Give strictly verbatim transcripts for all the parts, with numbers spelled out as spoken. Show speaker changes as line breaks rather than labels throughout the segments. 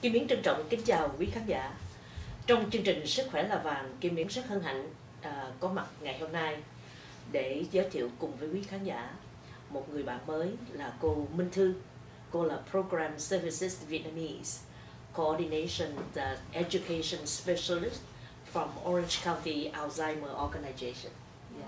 Kim Yến trân trọng kính chào quý khán giả. Trong chương trình Sức khỏe là vàng, Kim Yến rất hân hạnh à, có mặt ngày hôm nay để giới thiệu cùng với quý khán giả một người bạn mới là cô Minh Thư. Cô là Program Services Vietnamese Coordination the Education Specialist from Orange County Alzheimer Organization. Yeah.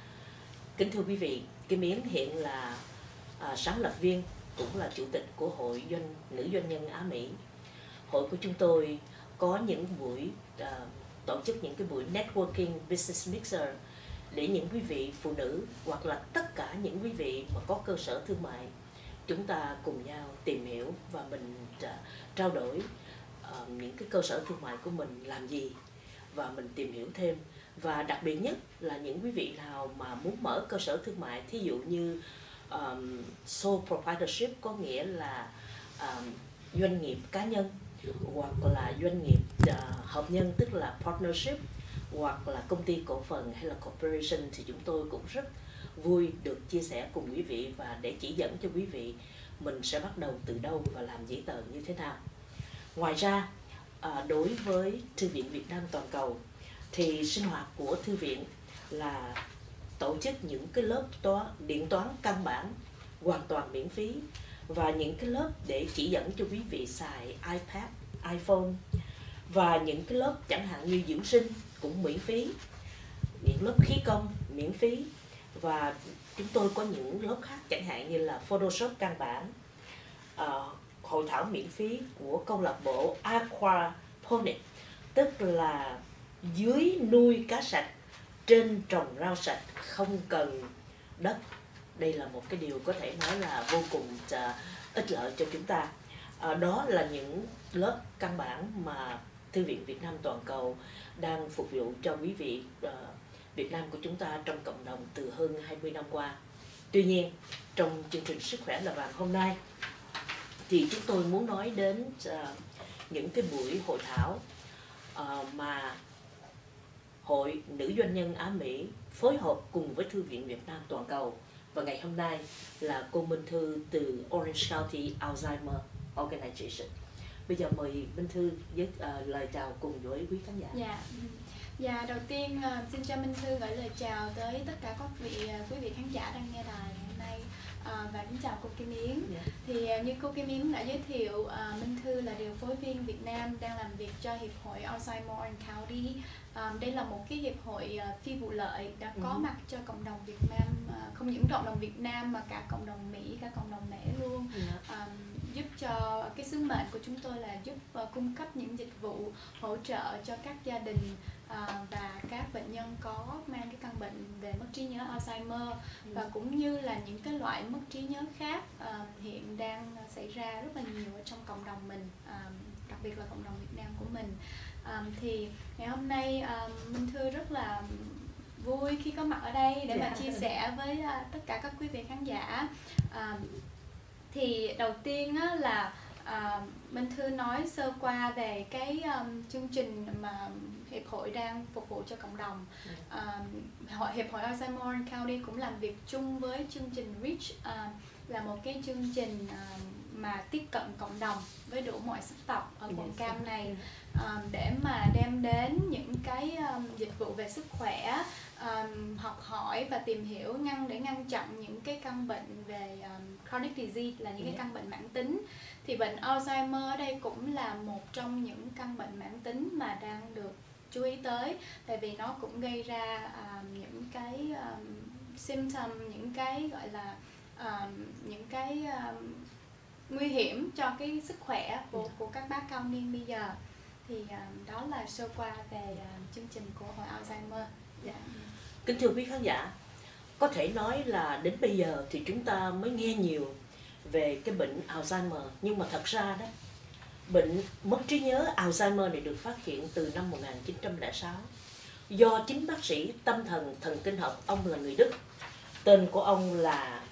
Kính thưa quý vị, Kim Yến hiện là à, sáng lập viên, cũng là chủ tịch của Hội doanh Nữ Doanh nhân Á Mỹ. Hội của chúng tôi có những buổi uh, tổ chức những cái buổi networking business mixer để những quý vị phụ nữ hoặc là tất cả những quý vị mà có cơ sở thương mại, chúng ta cùng nhau tìm hiểu và mình uh, trao đổi uh, những cái cơ sở thương mại của mình làm gì và mình tìm hiểu thêm. Và đặc biệt nhất là những quý vị nào mà muốn mở cơ sở thương mại, thí dụ như um, sole proprietorship, có nghĩa là um, doanh nghiệp cá nhân, hoặc là doanh nghiệp uh, hợp nhân tức là partnership, hoặc là công ty cổ phần hay là corporation, thì chúng tôi cũng rất vui được chia sẻ cùng quý vị và để chỉ dẫn cho quý vị mình sẽ bắt đầu từ đâu và làm giấy tờ như thế nào. Ngoài ra, uh, đối với Thư viện Việt Nam toàn cầu thì sinh hoạt của Thư viện là tổ chức những cái lớp toán, điện toán căn bản hoàn toàn miễn phí, và những cái lớp để chỉ dẫn cho quý vị xài iPad, iPhone, và những cái lớp chẳng hạn như dưỡng sinh cũng miễn phí, những lớp khí công miễn phí, và chúng tôi có những lớp khác chẳng hạn như là Photoshop căn bản, uh, hội thảo miễn phí của câu lạc bộ Aquaponics, tức là dưới nuôi cá sạch, trên trồng rau sạch, không cần đất. Đây là một cái điều có thể nói là vô cùng uh, ích lợi cho chúng ta. Uh, đó là những lớp căn bản mà Thư viện Việt Nam toàn cầu đang phục vụ cho quý vị uh, Việt Nam của chúng ta trong cộng đồng từ hơn hai mươi năm qua. Tuy nhiên, trong chương trình Sức khỏe là vàng hôm nay thì chúng tôi muốn nói đến uh, những cái buổi hội thảo uh, mà Hội Nữ Doanh nhân Á Mỹ phối hợp cùng với Thư viện Việt Nam toàn cầu. Và ngày hôm nay là cô Minh Thư từ Orange County Alzheimer Organization. Bây giờ mời Minh Thư với uh, lời chào cùng với quý khán giả.
Dạ, dạ đầu tiên uh, xin cho Minh Thư gửi lời chào tới tất cả các vị uh, quý vị khán giả đang nghe đài ngày hôm nay. Uh, và kính chào cô Kim Yến. Yeah. Thì uh, như cô Kim Yến đã giới thiệu, uh, Minh Thư là điều phối viên Việt Nam đang làm việc cho Hiệp hội Alzheimer Orange County. Um, đây là một cái hiệp hội uh, phi vụ lợi đã có uh-huh. mặt cho cộng đồng Việt Nam, uh, không những cộng đồng Việt Nam mà cả cộng đồng Mỹ, cả cộng đồng Mễ luôn. Yeah. Um, giúp cho cái sứ mệnh của chúng tôi là giúp uh, cung cấp những dịch vụ hỗ trợ cho các gia đình uh, và các bệnh nhân có mang cái căn bệnh về mất trí nhớ Alzheimer, ừ. và cũng như là những cái loại mất trí nhớ khác uh, hiện đang xảy ra rất là nhiều ở trong cộng đồng mình, uh, đặc biệt là cộng đồng Việt Nam của mình. Um, thì ngày hôm nay um, Minh Thư rất là vui khi có mặt ở đây để yeah. mà chia sẻ với uh, tất cả các quý vị khán giả. Um, thì đầu tiên á, là uh, Minh Thư nói sơ qua về cái um, chương trình mà hiệp hội đang phục vụ cho cộng đồng. Uh, hiệp hội Alzheimer Orange County cũng làm việc chung với chương trình REACH, uh, là một cái chương trình uh, mà tiếp cận cộng đồng với đủ mọi sắc tộc ở quận Cam này, um, để mà đem đến những cái um, dịch vụ về sức khỏe, um, học hỏi và tìm hiểu ngăn để ngăn chặn những cái căn bệnh về um, chronic disease, là những cái căn bệnh mãn tính. Thì bệnh Alzheimer ở đây cũng là một trong những căn bệnh mãn tính mà đang được chú ý tới, tại vì nó cũng gây ra um, những cái um, symptom, những cái gọi là um, những cái um, nguy hiểm cho cái sức khỏe của, của các bác cao niên bây giờ. Thì um, đó là sơ qua về uh, chương trình của Hội Alzheimer. Yeah.
Kính thưa quý khán giả, có thể nói là đến bây giờ thì chúng ta mới nghe nhiều về cái bệnh Alzheimer, nhưng mà thật ra đó, bệnh mất trí nhớ Alzheimer này được phát hiện từ năm một nghìn chín trăm lẻ sáu do chính bác sĩ tâm thần thần kinh học, ông là người Đức, tên của ông là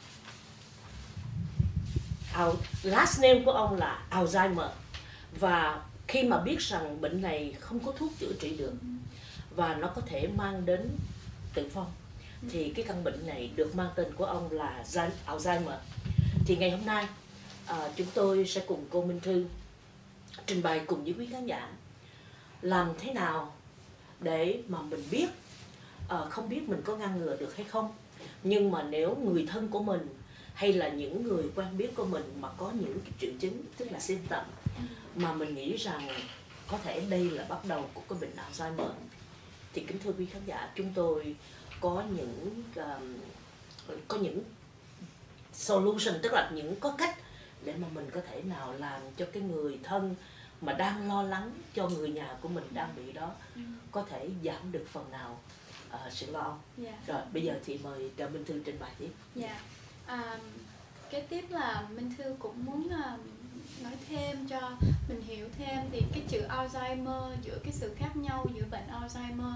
last name của ông là Alzheimer. Và khi mà biết rằng bệnh này không có thuốc chữa trị được và nó có thể mang đến tử vong, thì cái căn bệnh này được mang tên của ông là Alzheimer. Thì ngày hôm nay à, chúng tôi sẽ cùng cô Minh Thư trình bày cùng với quý khán giả làm thế nào để mà mình biết, uh, không biết mình có ngăn ngừa được hay không, nhưng mà nếu người thân của mình hay là những người quen biết của mình mà có những cái triệu chứng, tức là symptom mà mình nghĩ rằng có thể đây là bắt đầu của cái bệnh Alzheimer, thì kính thưa quý khán giả, chúng tôi có những um, có những solution, tức là những có cách để mà mình có thể nào làm cho cái người thân mà đang lo lắng cho người nhà của mình đang bị đó có thể giảm được phần nào uh, sự lo âu.
Yeah.
Rồi bây giờ thì mời Trà Minh Thư trình bày tiếp.
Dạ. À, kế tiếp là Minh Thư cũng muốn uh, nói thêm cho mình hiểu thêm thì cái chữ Alzheimer, giữa cái sự khác nhau giữa bệnh Alzheimer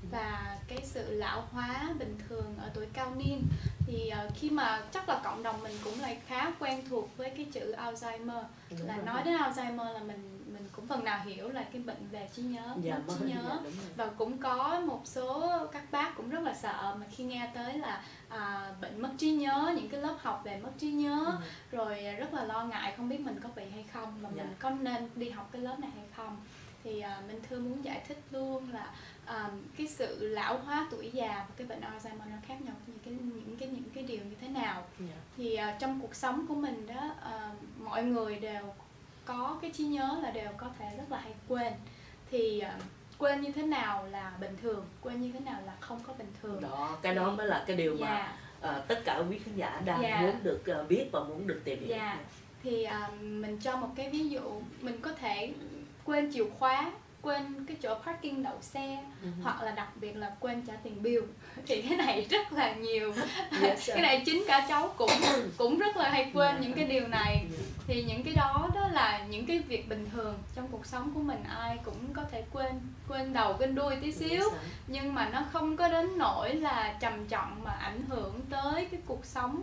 và cái sự lão hóa bình thường ở tuổi cao niên, thì uh, khi mà chắc là cộng đồng mình cũng lại khá quen thuộc với cái chữ Alzheimer. Đúng là rồi. Nói đến Alzheimer là mình mình cũng phần nào hiểu là cái bệnh về trí nhớ,
dạ,
mất trí nhớ.
Dạ,
và cũng có một số các bác cũng rất là sợ mà khi nghe tới là à, bệnh mất trí nhớ, những cái lớp học về mất trí nhớ, ừ. rồi rất là lo ngại không biết mình có bị hay không và dạ. mình có nên đi học cái lớp này hay không. Thì à, Minh Thư muốn giải thích luôn là à, cái sự lão hóa tuổi già và cái bệnh Alzheimer nó khác nhau những cái những cái những cái điều như thế nào. dạ. Thì à, trong cuộc sống của mình đó, à, mọi người đều có cái trí nhớ là đều có thể rất là hay quên. Thì uh, quên như thế nào là bình thường, quên như thế nào là không có bình thường.
Đó, cái đó mới là cái điều yeah. mà uh, tất cả quý khán giả đang yeah. muốn được uh, biết và muốn được tìm hiểu.
Yeah. Thì uh, mình cho một cái ví dụ, mình có thể quên chìa khóa, quên cái chỗ parking đậu xe, uh-huh. hoặc là đặc biệt là quên trả tiền bill. Thì cái này rất là nhiều. Yes, cái này chính cả cháu cũng cũng rất là hay quên yeah. những cái điều này. Yeah. Thì những cái đó đó là những cái việc bình thường trong cuộc sống của mình, ai cũng có thể quên, quên đầu quên đuôi tí xíu, yes. nhưng mà nó không có đến nỗi là trầm trọng mà ảnh hưởng tới cái cuộc sống,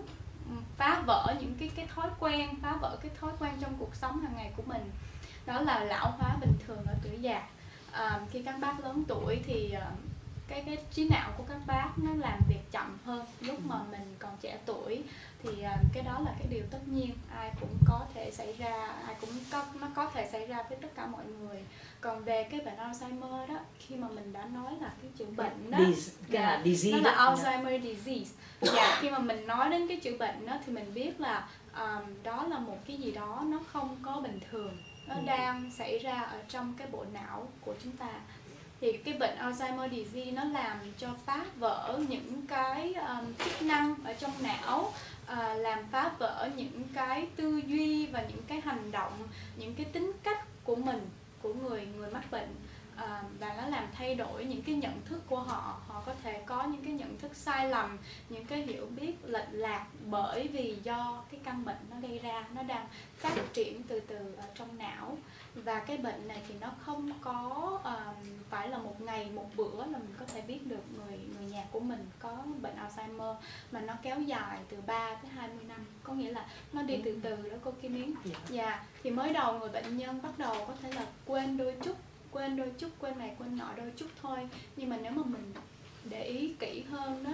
phá vỡ những cái cái thói quen, phá vỡ cái thói quen trong cuộc sống hàng ngày của mình. Đó là lão hóa bình thường ở tuổi già. À, khi các bác lớn tuổi thì uh, cái cái trí não của các bác nó làm việc chậm hơn lúc mà mình còn trẻ tuổi. Thì uh, cái đó là cái điều tất nhiên, ai cũng có thể xảy ra, ai cũng có, nó có thể xảy ra với tất cả mọi người. Còn về cái bệnh Alzheimer đó, khi mà mình đã nói là cái chữ bệnh đó,
yeah,
nó là Alzheimer disease. Dạ, khi mà mình nói đến cái chữ bệnh đó thì mình biết là um, đó là một cái gì đó nó không có bình thường, nó đang xảy ra ở trong cái bộ não của chúng ta. Thì cái bệnh Alzheimer disease nó làm cho phá vỡ những cái um, chức năng ở trong não, uh, làm phá vỡ những cái tư duy và những cái hành động, những cái tính cách của mình, của người người mắc bệnh. À, và nó làm thay đổi những cái nhận thức của họ. Họ có thể có những cái nhận thức sai lầm, những cái hiểu biết lệch lạc bởi vì do cái căn bệnh nó gây ra, nó đang phát triển từ từ ở trong não. Và cái bệnh này thì nó không có uh, phải là một ngày một bữa là mình có thể biết được người người nhà của mình có bệnh Alzheimer, mà nó kéo dài từ ba tới hai mươi năm, có nghĩa là nó đi từ từ đó cô Kim Yến. Dạ, yeah. Thì mới đầu người bệnh nhân bắt đầu có thể là quên đôi chút, quên đôi chút, quên này quên nọ đôi chút thôi. Nhưng mà nếu mà mình để ý kỹ hơn đó,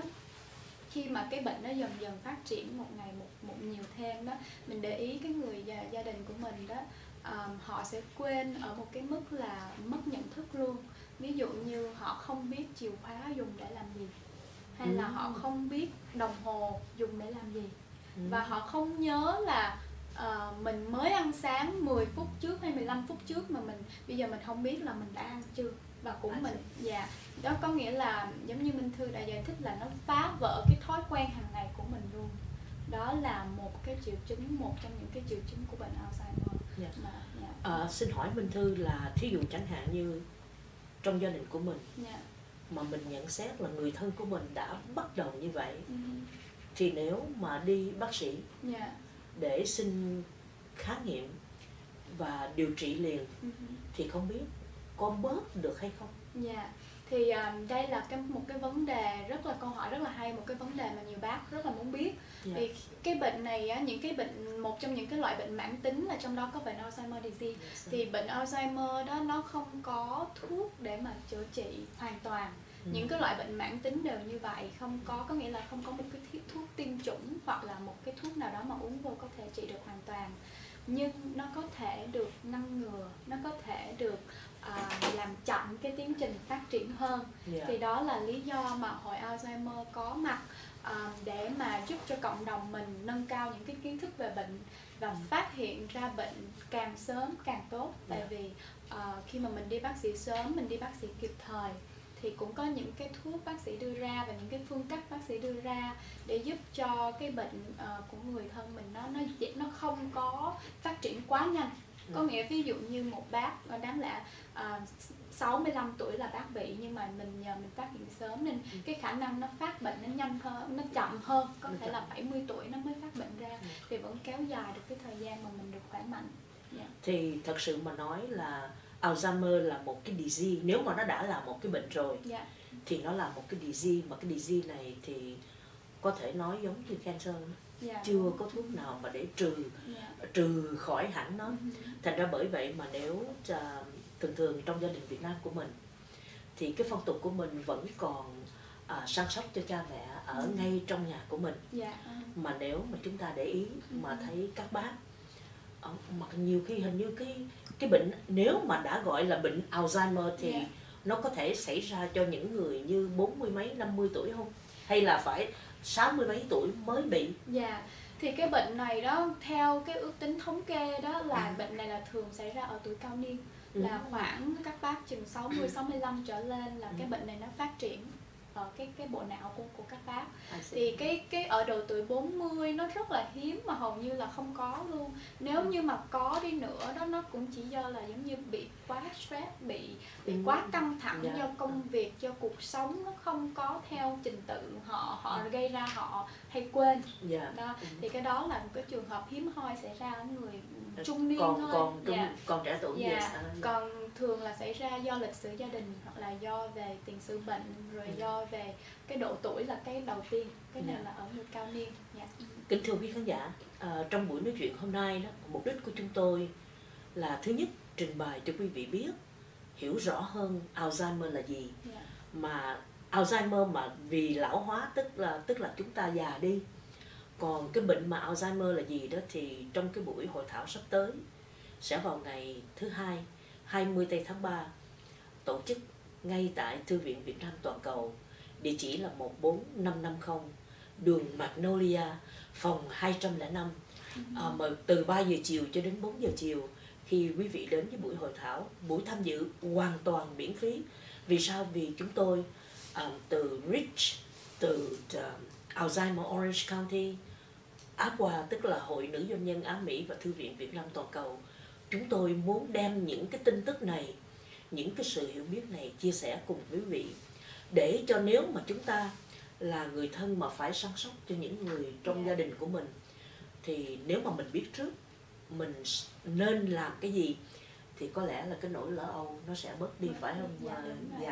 khi mà cái bệnh nó dần dần phát triển một ngày một, một nhiều thêm đó, mình để ý cái người gia, gia đình của mình đó, um, họ sẽ quên ở một cái mức là mất nhận thức luôn. Ví dụ như họ không biết chìa khóa dùng để làm gì, hay là họ không biết đồng hồ dùng để làm gì, và họ không nhớ là Uh, mình mới ăn sáng mười phút trước hay mười lăm phút trước mà mình bây giờ mình không biết là mình đã ăn chưa. Và cũng à, mình dạ đó có nghĩa là giống như Minh Thư đã giải thích là nó phá vỡ cái thói quen hàng ngày của mình luôn. Đó là một cái triệu chứng, một trong những cái triệu chứng của bệnh Alzheimer.
Dạ. Mà, dạ. À, xin hỏi Minh Thư là thí dụ chẳng hạn như trong gia đình của mình, dạ. mà mình nhận xét là người thân của mình đã bắt đầu như vậy, ừ. thì nếu mà đi bác sĩ, dạ. để xin khám nghiệm và điều trị liền, uh-huh. thì không biết có bớt được hay không?
Dạ, yeah. Thì um, đây là cái, một cái vấn đề rất là câu hỏi rất là hay, một cái vấn đề mà nhiều bác rất là muốn biết. Yeah. Vì cái bệnh này á, những cái bệnh, một trong những cái loại bệnh mãn tính là trong đó có bệnh Alzheimer disease. Yes. Thì bệnh Alzheimer đó nó không có thuốc để mà chữa trị hoàn toàn. Ừ. Những cái loại bệnh mãn tính đều như vậy, không có có nghĩa là không có một cái thuốc tiêm chủng hoặc là một cái thuốc nào đó mà uống vô có thể trị được hoàn toàn. nhưng nó có thể được ngăn ngừa, nó có thể được uh, làm chậm cái tiến trình phát triển hơn. Yeah. Thì đó là lý do mà Hội Alzheimer có mặt uh, để mà giúp cho cộng đồng mình nâng cao những cái kiến thức về bệnh và phát hiện ra bệnh càng sớm càng tốt. Tại yeah. vì uh, khi mà mình đi bác sĩ sớm, mình đi bác sĩ kịp thời thì cũng có những cái thuốc bác sĩ đưa ra và những cái phương cách bác sĩ đưa ra để giúp cho cái bệnh uh, của người thân mình nó nó nó không có phát triển quá nhanh. Có nghĩa ví dụ như một bác đáng lẽ uh, sáu mươi lăm tuổi là bác bị, nhưng mà mình nhờ mình phát hiện sớm nên ừ. cái khả năng nó phát bệnh nó nhanh hơn, nó chậm hơn, có thể là bảy mươi tuổi nó mới phát bệnh ra, ừ. thì vẫn kéo dài được cái thời gian mà mình được khỏe mạnh. Yeah.
Thì thật sự mà nói là Alzheimer là một cái disease, nếu mà nó đã là một cái bệnh rồi yeah. thì nó là một cái disease, mà cái disease này thì có thể nói giống như cancer, yeah. chưa có thuốc nào mà để trừ yeah. trừ khỏi hẳn nó. Mm-hmm. Thành ra bởi vậy mà nếu uh, thường thường trong gia đình Việt Nam của mình thì cái phong tục của mình vẫn còn uh, săn sóc cho cha mẹ ở mm-hmm. ngay trong nhà của mình. Yeah. Mà nếu mà chúng ta để ý mm-hmm. mà thấy các bác mà nhiều khi hình như cái cái bệnh nếu mà đã gọi là bệnh Alzheimer thì yeah. nó có thể xảy ra cho những người như bốn mươi mấy, năm mươi tuổi không? Hay là phải sáu mươi mấy tuổi mới bị?
Dạ, yeah. Thì cái bệnh này đó, theo cái ước tính thống kê đó là ừ. bệnh này là thường xảy ra ở tuổi cao niên, ừ. là khoảng các bác chừng sáu mươi, sáu mươi lăm trở lên là ừ. cái bệnh này nó phát triển ở cái cái bộ não của của các bác. Thì cái cái ở độ tuổi bốn mươi nó rất là hiếm mà hầu như là không có luôn. Nếu như mà có đi nữa đó, nó cũng chỉ do là giống như bị quá stress, bị bị quá căng thẳng yeah. do công việc, do cuộc sống nó không có theo trình tự họ họ gây ra, họ hay quên. Yeah. Đó. Thì cái đó là một cái trường hợp hiếm hoi xảy ra ở người trung niên
còn,
thôi.
Còn trung, yeah. còn trẻ tuổi
yeah.
yes.
Còn thường là xảy ra do lịch sử gia đình hoặc là do về tiền sử bệnh, rồi yeah. do về cái độ tuổi là cái đầu tiên, cái này yeah. là ở người cao niên. Yeah.
Kính thưa quý khán giả, à, trong buổi nói chuyện hôm nay đó, mục đích của chúng tôi là thứ nhất trình bày cho quý vị biết, hiểu rõ hơn Alzheimer là gì. Yeah. Mà Alzheimer mà vì lão hóa tức là tức là chúng ta già đi. Còn cái bệnh mà Alzheimer là gì đó thì trong cái buổi hội thảo sắp tới sẽ vào ngày thứ hai, hai mươi tây tháng ba, tổ chức ngay tại Thư viện Việt Nam Toàn cầu, địa chỉ là một bốn năm năm không, đường Magnolia, phòng hai trăm lẻ năm, à, mà từ ba giờ chiều cho đến bốn giờ chiều. Khi quý vị đến với buổi hội thảo, buổi tham dự hoàn toàn miễn phí. Vì sao? Vì chúng tôi uh, từ REACH, từ uh, Alzheimer Orange County, a pê a tức là Hội Nữ Doanh nhân Á Mỹ và Thư viện Việt Nam Toàn cầu, chúng tôi muốn đem những cái tin tức này, những cái sự hiểu biết này chia sẻ cùng quý vị, để cho nếu mà chúng ta là người thân mà phải săn sóc cho những người trong gia đình của mình, thì nếu mà mình biết trước mình nên làm cái gì thì có lẽ là cái nỗi lo âu nó sẽ bớt đi, phải không? Dạ, dạ.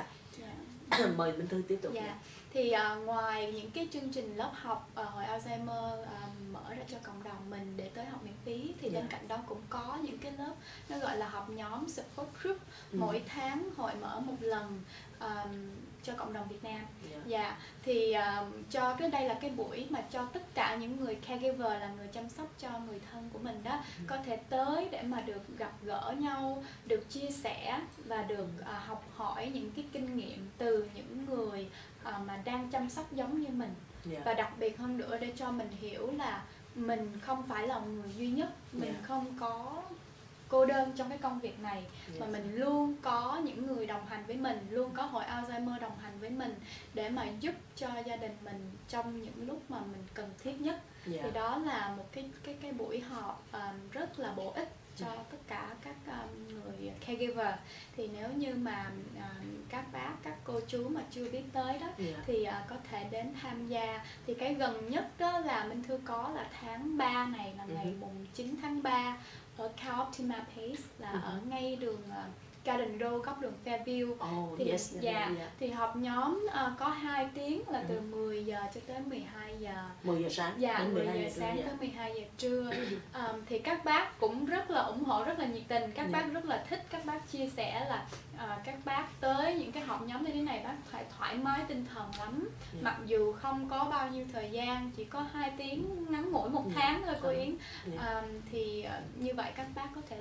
Dạ. Mời Minh Thư tiếp tục.
Dạ. Thì uh, ngoài những cái chương trình lớp học uh, Hội Alzheimer uh, mở ra cho cộng đồng mình để tới học miễn phí, thì yeah. bên cạnh đó cũng có những cái lớp nó gọi là học nhóm support group. Ừ. Mỗi tháng hội mở một lần um, cho cộng đồng Việt Nam. Dạ. Yeah. Yeah. Thì uh, cho cái đây là cái buổi mà cho tất cả những người caregiver, là người chăm sóc cho người thân của mình đó, ừ. có thể tới để mà được gặp gỡ nhau, được chia sẻ và được uh, học hỏi những cái kinh nghiệm từ những người uh, mà đang chăm sóc giống như mình. Yeah. Và đặc biệt hơn nữa để cho mình hiểu là mình không phải là người duy nhất, mình yeah. không có cô đơn trong cái công việc này, yes. mà mình luôn có những người đồng hành với mình, luôn có Hội Alzheimer đồng hành với mình để mà giúp cho gia đình mình trong những lúc mà mình cần thiết nhất. Yeah. Thì đó là một cái cái cái buổi họp um, rất là bổ ích cho yeah. tất cả các um, người caregiver. Thì nếu như mà um, các bác, các cô chú mà chưa biết tới đó, yeah. thì uh, có thể đến tham gia. Thì cái gần nhất đó là Minh Thư có là tháng ba này, là ngày uh-huh. mùng chín tháng ba ở Cao Optima Place, là uh-huh. ở ngay đường uh, Garden Road, góc đường Fairview.
Oh,
thì
yes,
dạ
yeah, yeah.
thì họp nhóm uh, có hai tiếng là từ
Ừ.
mười giờ cho tới mười hai giờ.
mười giờ sáng
Dạ,
đến
mười
mười hai
giờ
giờ
sáng
trưa,
tới
dạ.
mười hai giờ trưa. um, Thì các bác cũng rất là ủng hộ, rất là nhiệt tình. Các
Dạ.
bác rất là thích, các bác chia sẻ là uh, các bác tới những cái họp nhóm như thế này bác phải thoải mái tinh thần lắm.
Dạ.
Mặc dù không có bao nhiêu thời gian, chỉ có hai tiếng ngắn ngủi một
Dạ.
tháng thôi cô
Dạ.
Yến.
Dạ.
um, Thì uh, như vậy các bác có thể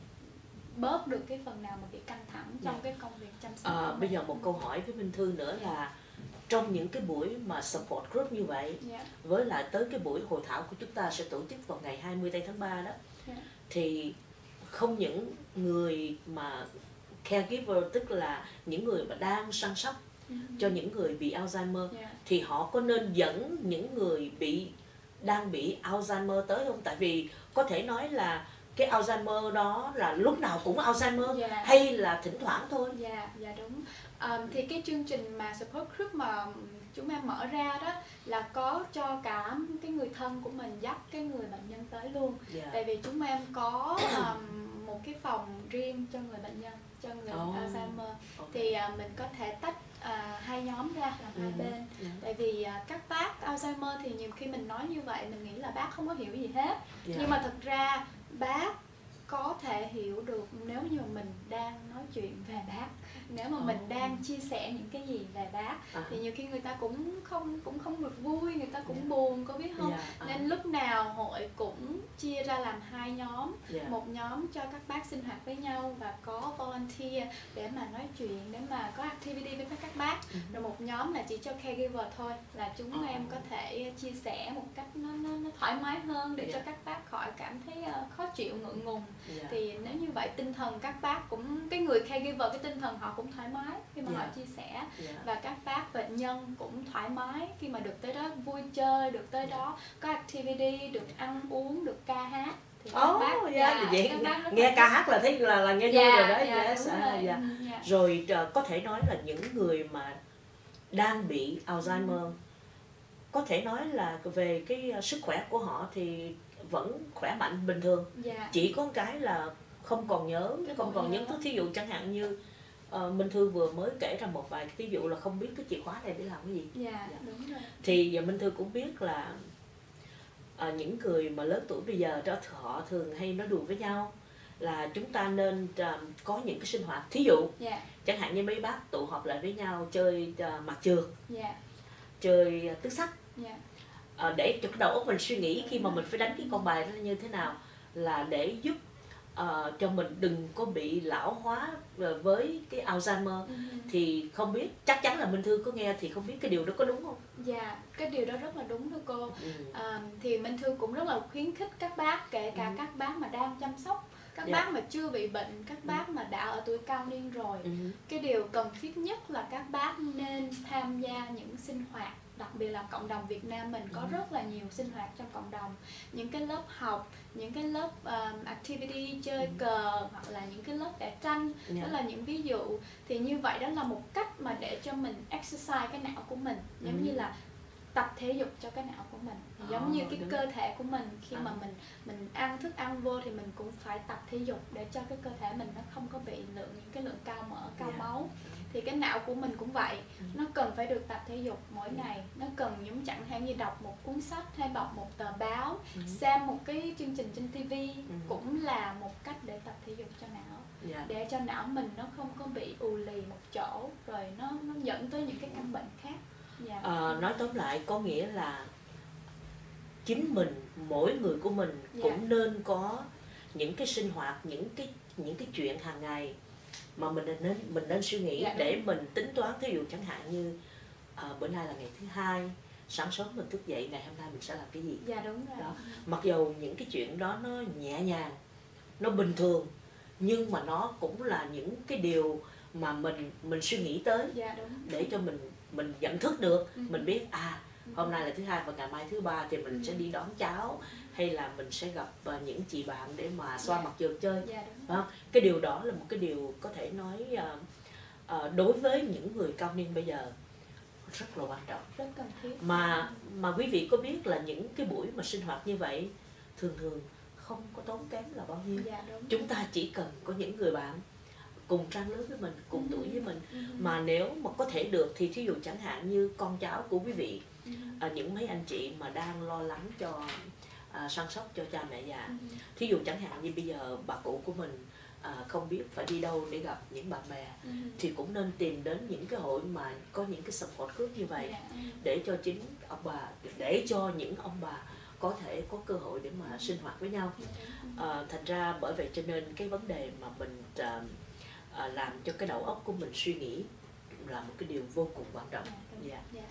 bớt được cái phần nào mà bị căng thẳng trong
Dạ.
cái công việc chăm sóc.
À, bây giờ một câu hỏi với Minh Thư nữa là trong những cái buổi mà support group như vậy,
Dạ.
với lại tới cái buổi hội thảo của chúng ta sẽ tổ chức vào ngày hai mươi tây tháng ba đó,
Dạ.
thì không những người mà caregiver, tức là những người mà đang săn sóc
Ừ.
cho những người bị Alzheimer,
Dạ.
thì họ có nên dẫn những người bị đang bị Alzheimer tới không? Tại vì có thể nói là cái Alzheimer đó là lúc nào cũng Alzheimer,
Dạ.
hay là thỉnh thoảng thôi?
Dạ, dạ đúng. Um, thì cái chương trình mà support group mà chúng em mở ra đó là có cho cả cái người thân của mình dắt cái người bệnh nhân tới luôn.
Dạ.
Tại vì chúng em có um, một cái phòng riêng cho người bệnh nhân, cho người
Oh.
Alzheimer.
Okay.
Thì uh, mình có thể tách uh, hai nhóm ra làm hai
Ừ.
bên.
Ừ.
Tại vì uh, các bác Alzheimer thì nhiều khi mình nói như vậy mình nghĩ là bác không có hiểu gì hết.
Dạ.
Nhưng mà thực ra bác có thể hiểu được nếu như mà mình đang nói chuyện về bác, nếu mà mình
Oh.
đang chia sẻ những cái gì về bác.
À.
Thì nhiều khi người ta cũng không cũng không được vui, người ta cũng
Yeah.
buồn, có biết không?
Yeah. À.
Nên lúc nào hội cũng chia ra làm hai nhóm.
Yeah.
Một nhóm cho các bác sinh hoạt với nhau và có volunteer để mà nói chuyện, để mà có activity với các bác.
Ừ.
Rồi một nhóm là chỉ cho caregiver thôi, là chúng
Oh.
em có thể chia sẻ một cách nó, nó, nó thoải mái hơn để
Yeah.
cho các bác khỏi cảm thấy uh, khó chịu, ngượng ngùng.
Yeah.
Thì nếu như vậy tinh thần các bác cũng, cái người caregiver cái tinh thần họ cũng thoải mái khi mà
Yeah.
họ chia sẻ.
Yeah.
Và các bác bệnh nhân cũng thoải mái khi mà được tới đó vui chơi, được tới
Yeah.
đó có activity, được ăn uống, được ca hát. Thì các
Oh,
bác,
yeah.
dạ,
Vậy
các bác rất
nghe
là
ca
thích.
hát là thấy là là nghe vui
Dạ,
rồi đó.
dạ,
Yes.
đúng
À,
rồi.
dạ.
Ừ, dạ.
Rồi uh, có thể nói là những người mà đang bị Alzheimer, có thể nói là về cái uh, sức khỏe của họ thì vẫn khỏe mạnh bình thường,
Dạ.
chỉ có cái là không còn nhớ,
Không
không
còn
còn
nhớ.
nhớ. Thí dụ chẳng hạn như uh, Minh Thư vừa mới kể ra một vài cái ví dụ là không biết cái chìa khóa này để làm cái gì.
Dạ,
Dạ.
đúng rồi.
Thì giờ Minh Thư cũng biết là à, những người mà lớn tuổi bây giờ đó họ thường hay nói đùa với nhau là chúng ta nên à, có những cái sinh hoạt, thí dụ
Dạ,
chẳng hạn như mấy bác tụ họp lại với nhau chơi à, mặt trượt,
dạ,
chơi à, tứ sắc,
dạ.
à, để cho cái đầu óc mình suy nghĩ khi mà mình phải đánh cái con bài đó như thế nào, là để giúp à, cho mình đừng có bị lão hóa với cái Alzheimer.
Ừ.
Thì không biết, chắc chắn là Minh Thư có nghe, thì không biết cái điều đó có đúng không?
Dạ, cái điều đó rất là đúng thưa cô.
Ừ.
À, thì Minh Thư cũng rất là khuyến khích các bác, kể cả
Ừ.
các bác mà đang chăm sóc, các
Dạ.
bác mà chưa bị bệnh, các bác mà đã ở tuổi cao niên rồi.
Ừ.
Cái điều cần thiết nhất là các bác nên tham gia những sinh hoạt, đặc biệt là cộng đồng Việt Nam mình có
Ừ.
rất là nhiều sinh hoạt trong cộng đồng. Những cái lớp học, những cái lớp um, activity chơi
Ừ.
cờ, hoặc là những cái lớp vẽ tranh.
Dạ.
Đó là những ví dụ. Thì như vậy đó là một cách mà để cho mình exercise cái não của mình, giống
Ừ.
như là tập thể dục cho cái não của mình. Thì giống
Ờ,
như cái
đúng.
cơ thể của mình khi
À.
mà mình mình ăn thức ăn vô thì mình cũng phải tập thể dục để cho cái cơ thể mình nó không có bị lượng những cái lượng cao mỡ, cao
Dạ.
máu. Thì cái não của mình cũng vậy,
Ừ.
nó cần phải được tập thể dục mỗi ngày. Nó cần giống chẳng hạn như đọc một cuốn sách hay đọc một tờ báo,
Ừ.
xem một cái chương trình trên ti vi
Ừ.
cũng là một cách để tập thể dục cho não,
Dạ.
để cho não mình nó không có bị ù lì một chỗ, rồi nó nó dẫn tới những cái căn bệnh khác. Dạ.
À, nói tóm lại có nghĩa là chính mình, mỗi người của mình
Dạ.
cũng nên có những cái sinh hoạt, những cái những cái chuyện hàng ngày mà mình nên mình nên suy nghĩ.
Dạ, đúng.
Để mình tính toán. Thí dụ chẳng hạn như à, bữa nay là ngày thứ hai, sáng sớm mình thức dậy, ngày hôm nay mình sẽ làm cái gì.
Dạ đúng rồi.
Đó. Mặc dù những cái chuyện đó nó nhẹ nhàng, nó bình thường, nhưng mà nó cũng là những cái điều mà mình mình suy nghĩ tới,
Dạ đúng.
để cho mình mình nhận thức được.
Ừ.
Mình biết à hôm nay là thứ hai và ngày mai thứ ba thì mình
Ừ.
sẽ đi đón cháu, hay là mình sẽ gặp uh, những chị bạn để mà xoa
Dạ.
mặt trượt chơi.
Dạ đúng.
Đó. Cái điều đó là một cái điều có thể nói uh, uh, đối với những người cao niên bây giờ rất là quan trọng.
Rất cần thiết.
Mà mà quý vị có biết là những cái buổi mà sinh hoạt như vậy thường thường không có tốn kém là bao nhiêu.
Dạ đúng.
Chúng ta chỉ cần có những người bạn cùng trang lứa với mình, cùng
Ừ.
tuổi với mình.
Ừ.
Mà nếu mà có thể được thì thí dụ chẳng hạn như con cháu của quý vị,
Ừ.
à, những mấy anh chị mà đang lo lắng cho à, săn sóc cho cha mẹ già.
Ừ.
Thí dụ chẳng hạn như bây giờ bà cụ của mình à, không biết phải đi đâu để gặp những bạn bè,
Ừ.
thì cũng nên tìm đến những cái hội mà có những cái support group như vậy,
Dạ.
để cho chính ông bà, để cho những ông bà có thể có cơ hội để mà sinh hoạt với nhau. À, thành ra bởi vậy cho nên cái vấn đề mà mình à, à, làm cho cái đầu óc của mình suy nghĩ là một cái điều vô cùng quan trọng. Dạ.
Dạ.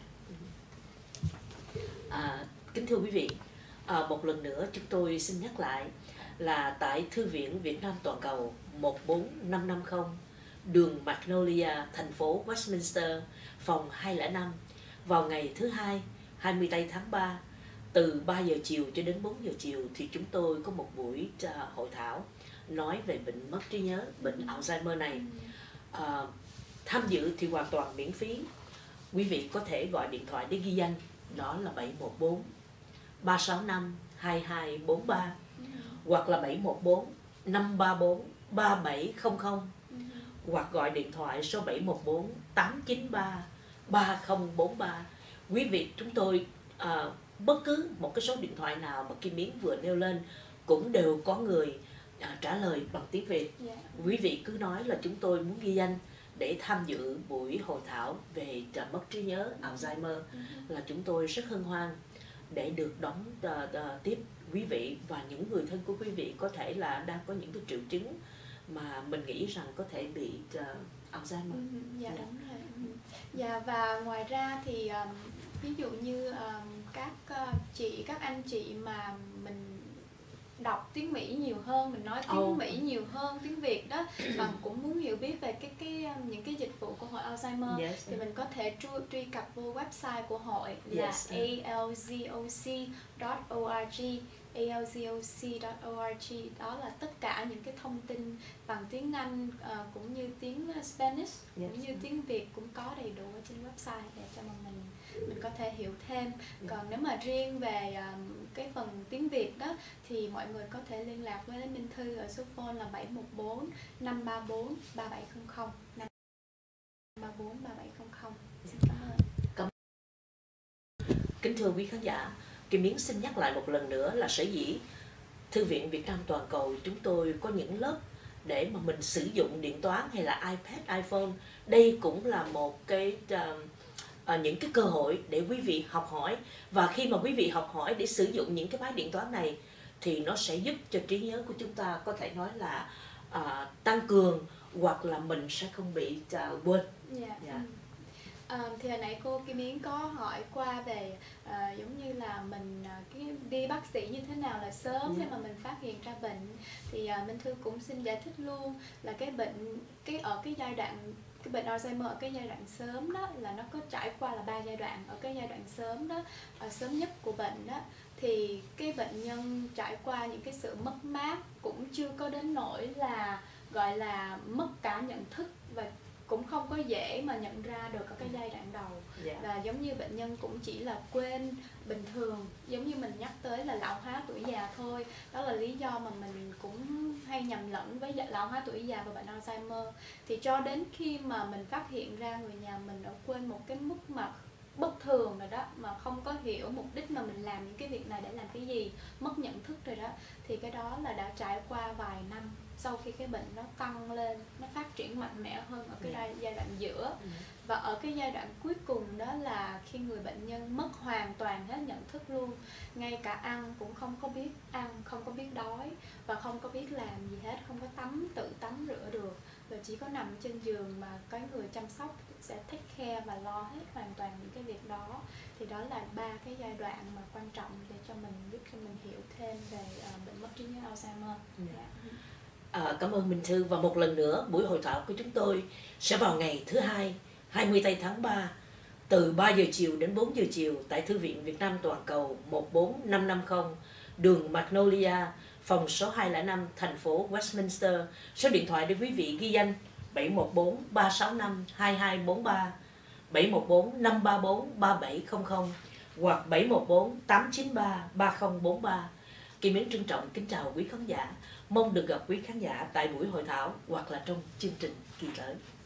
À, kính thưa quý vị, à, một lần nữa chúng tôi xin nhắc lại là tại Thư viện Việt Nam Toàn cầu một bốn năm năm không, đường Magnolia, thành phố Westminster, phòng hai không năm, vào ngày thứ hai hai mươi tây tháng ba, từ ba giờ chiều cho đến bốn giờ chiều, thì chúng tôi có một buổi uh, hội thảo nói về bệnh mất trí nhớ, bệnh Alzheimer này. Uh, tham dự thì hoàn toàn miễn phí. Quý vị có thể gọi điện thoại để ghi danh, đó là bảy một bốn ba sáu năm hai hai bốn ba hoặc là bảy một bốn năm ba bốn ba bảy không không, hoặc gọi điện thoại số bảy một bốn tám chín ba ba không bốn ba. Quý vị, chúng tôi à, bất cứ một cái số điện thoại nào mà Kim Yến vừa nêu lên cũng đều có người à, trả lời bằng tiếng Việt.
Yeah.
Quý vị cứ nói là chúng tôi muốn ghi danh để tham dự buổi hội thảo về uh, mất trí nhớ Alzheimer, uh-huh. là chúng tôi rất hân hoan để được đón uh, uh, tiếp quý vị và những người thân của quý vị có thể là đang có những cái triệu chứng mà mình nghĩ rằng có thể bị uh, Alzheimer.
Uh-huh. Dạ yeah, đúng rồi. Uh-huh. Dạ, và ngoài ra thì um, ví dụ như um, các uh, chị, các anh chị mà mình đọc tiếng Mỹ nhiều hơn, mình nói tiếng oh. Mỹ nhiều hơn tiếng Việt đó, và cũng muốn hiểu biết về cái cái những cái dịch vụ của hội Alzheimer, yes. thì mình có thể truy, truy cập vô website của hội là yes. a l z o c chấm org, a l z o c chấm org. Đó là tất cả những cái thông tin bằng tiếng Anh uh, cũng như tiếng Spanish, yes. cũng như tiếng Việt cũng có đầy đủ ở trên website để cho mà mình mình có thể hiểu thêm. Còn nếu mà riêng về um, cái phần tiếng Việt đó thì mọi người có thể liên lạc với Minh Thư ở số phone là bảy một bốn năm ba bốn ba bảy không không, năm ba bốn ba bảy không không. Xin cảm ơn.
Cảm... Kính thưa quý khán giả, Kim Yến xin nhắc lại một lần nữa là sở dĩ Thư viện Việt Nam Toàn cầu chúng tôi có những lớp để mà mình sử dụng điện toán hay là iPad, iPhone. Đây cũng là một cái uh, À, những cái cơ hội để quý vị học hỏi, và khi mà quý vị học hỏi để sử dụng những cái máy điện toán này thì nó sẽ giúp cho trí nhớ của chúng ta có thể nói là à, tăng cường, hoặc là mình sẽ không bị à, quên.
Yeah. Yeah. À, thì hồi nãy cô Kim Yến có hỏi qua về à, giống như là mình à, cái đi bác sĩ như thế nào là sớm yeah. khi mà mình phát hiện ra bệnh, thì à, Minh Thư cũng xin giải thích luôn là cái bệnh cái ở cái giai đoạn cái bệnh Alzheimer ở cái giai đoạn sớm đó là nó có trải qua là ba giai đoạn. Ở cái giai đoạn sớm đó, ở sớm nhất của bệnh đó, thì cái bệnh nhân trải qua những cái sự mất mát cũng chưa có đến nỗi là gọi là mất cả nhận thức, và cũng không có dễ mà nhận ra được ở cái giai đoạn đầu. Yeah. Và giống như bệnh nhân cũng chỉ là quên bình thường, giống như mình nhắc tới là lão hóa tuổi già thôi. Đó là lý do mà mình cũng hay nhầm lẫn với lão hóa tuổi già và bệnh Alzheimer. Thì cho đến khi mà mình phát hiện ra người nhà mình đã quên một cái mức mà bất thường rồi đó, mà không có hiểu mục đích mà mình làm những cái việc này để làm cái gì, mất nhận thức rồi đó, thì cái đó là đã trải qua vài năm sau khi cái bệnh nó tăng lên, nó phát triển mạnh mẽ hơn ở cái yeah. giai đoạn giữa. Yeah. Và ở cái giai đoạn cuối cùng đó là khi người bệnh nhân mất hoàn toàn hết nhận thức luôn, ngay cả ăn cũng không có biết ăn, không có biết đói và không có biết làm gì hết, không có tắm, tự tắm rửa được, và chỉ có nằm trên giường mà cái người chăm sóc sẽ take care và lo hết hoàn toàn những cái việc đó. Thì đó là ba cái giai đoạn mà quan trọng để cho mình giúp cho mình hiểu thêm về uh, bệnh mất trí nhớ Alzheimer. Yeah. Yeah.
À, cảm ơn Minh Thư, và một lần nữa buổi hội thảo của chúng tôi sẽ vào ngày thứ hai hai mươi tây tháng ba, từ ba giờ chiều đến bốn giờ chiều tại Thư viện Việt Nam Toàn cầu một bốn năm năm không, đường Magnolia, phòng số hai không năm, thành phố Westminster. Số điện thoại để quý vị ghi danh bảy một bốn ba sáu năm hai hai bốn ba, bảy một bốn năm ba bốn ba bảy không không hoặc bảy một bốn tám chín ba ba không bốn ba. Kim Yến trân trọng kính chào quý khán giả, mong được gặp quý khán giả tại buổi hội thảo hoặc là trong chương trình kỳ tới.